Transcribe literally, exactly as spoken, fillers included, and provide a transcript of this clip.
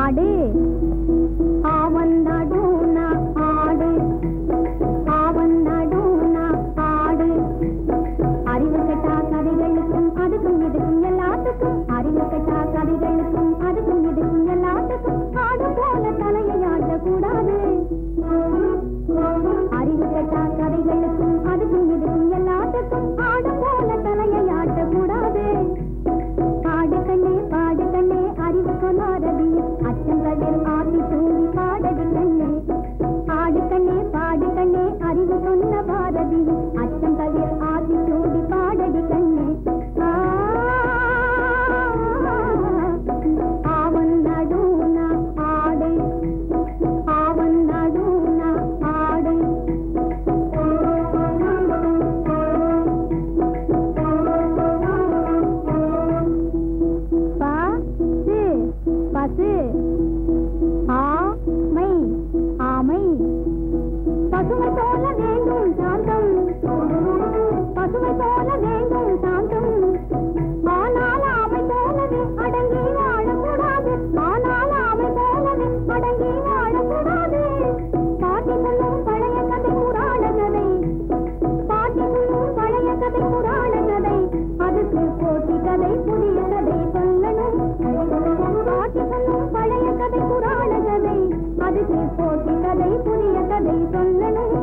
ஆடு ஆவன் நடுனா ஆடு ஆவன் நடுனா ஆடு அறிவு கெட்டா கதைகளுக்கும் அதுக்கும் இதுக்கும் எல்லாத்துக்கும் அறிவு கெட்டா கதைகளுக்கும் அதுக்கும் இதுக்கும் எல்லாத்துக்கும் ஆடு போல தலையை ஆட்டக்கூடாது அறிவு கெட்டா கதைகளுக்கும் அதுக்கும் இதுக்கும் எல்லாத்துக்கும் ஆடு போல தலையை ஆட்டக்கூடாது பாடு கண்ணே பாடு கண்ணே அறிவு சொல்லாரதி அச்சம் கதிர் ஆதி தூவி பாடடி கண்ணே ஆடு கண்ணே பாடு கண்ணே அறிவு சொன்ன பாரதி அச்சம் கதிர் ஆதி தூவி பாடடி கண்ணே ஆவன் நடுனா ஆடு ஆவன் நடுனா ஆடு பசு பசு ஆமை ஆமை பசுமை போல வேண்டும் சாந்தம் பசுமை போல வேண்டும் சாந்தம் ஆனால் ஆமை போலவே அடங்கி வாழக்கூடாது ஆனால் ஆமை போலவே அடங்கி வாழக்கூடாது பாட்டி சொல்லும் பழைய கதை புராண கதை பாட்டி சொல்லும் பழைய கதை புராண கதை அதுக்கு போட்டி கதை புதிய கதை சொல்லணும் பாட்டி சொல்லும் பழைய கதை புராண கதை அதுக்கு போட்டி கதை புதிய கதை சொல்லணும்